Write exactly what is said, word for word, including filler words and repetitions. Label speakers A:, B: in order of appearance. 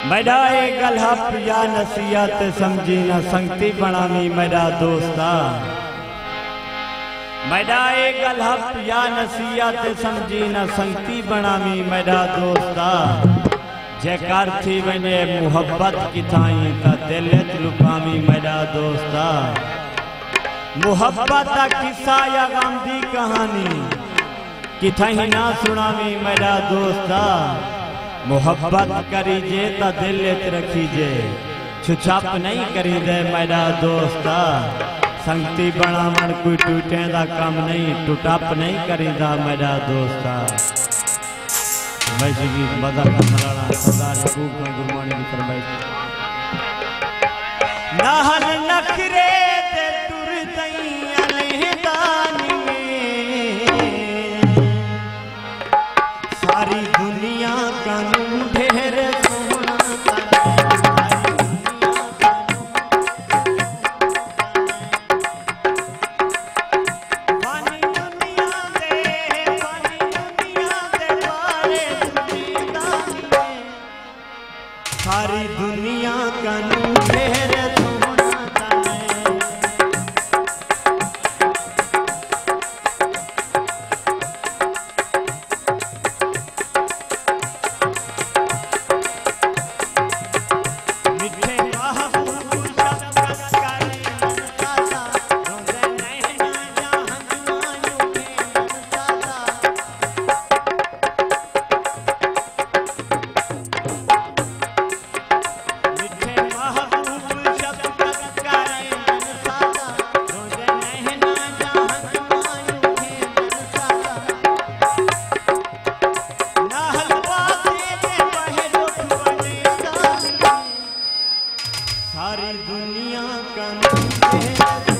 A: मेरा एक गलहप या नसीहत समझी न संगती बनावी मेरा दोस्ता। मेरा एक गलहप या नसीहत समझी न संगती बनावी मेरा दोस्ता। जेकर थी वने मुहब्बत की थाई ता दिल लुकावी मेरा दोस्ता। मुहब्बत का किस्सा या गम दी कहानी किथाई ना सुनावी मेरा दोस्ता। मुहब्बत करीजे ता दिल रखीजे, छुछाप नहीं करीजे मेरा दोस्ता। संगती बनावन कोई टूटे दा काम नहीं, टूटाप नहीं करीदा मेरा दोस्ता। वैसे की मजा का मराना सरदार खूब का गुरबानी की फरमाइश। नाहन नखरे ते तुर दई अलहदानी में, सारी दुनिया का ढेर सोना पानी दुनिया दे, पानी दुनिया दे बारे दुनियादानी में, सारी दुनिया का ढेर सारी दुनिया का